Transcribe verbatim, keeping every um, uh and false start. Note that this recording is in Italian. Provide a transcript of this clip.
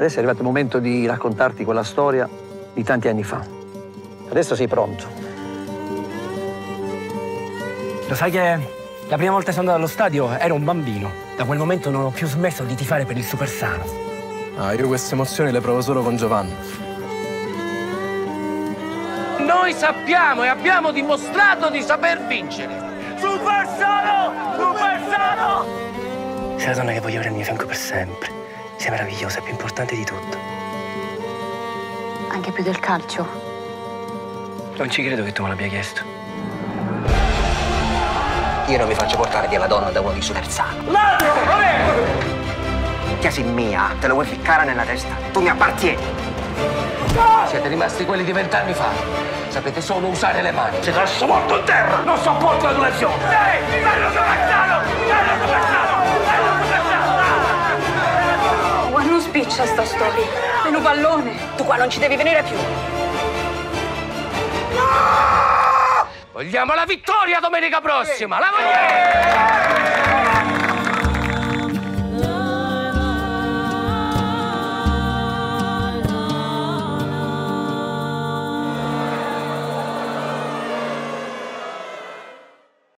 Adesso è arrivato il momento di raccontarti quella storia di tanti anni fa. Adesso sei pronto. Lo sai che la prima volta che sono andato allo stadio ero un bambino. Da quel momento non ho più smesso di tifare per il Supersano. Ah, io queste emozioni le provo solo con Giovanni. Noi sappiamo e abbiamo dimostrato di saper vincere. Supersano! Supersano! Sei la donna che voglio avere al mio fianco per sempre. Sei meravigliosa, è più importante di tutto. Anche più del calcio. Non ci credo che tu me l'abbia chiesto. Io non mi faccio portare via la donna da uno di Supersano. Ladro! Vabbè! Chiasi mia, te lo vuoi ficcare nella testa? Tu mi appartieni. No! Siete rimasti quelli di vent'anni fa. Sapete solo usare le mani. Siete adesso morto in terra! Non sopporto l'adulazione! Ehi! Bello Supersano! Bello Supersano! Bello Supersano! Ma non spiccia sta storia. È un pallone. Tu qua non ci devi venire più. Vogliamo la vittoria domenica prossima! La vogliamo!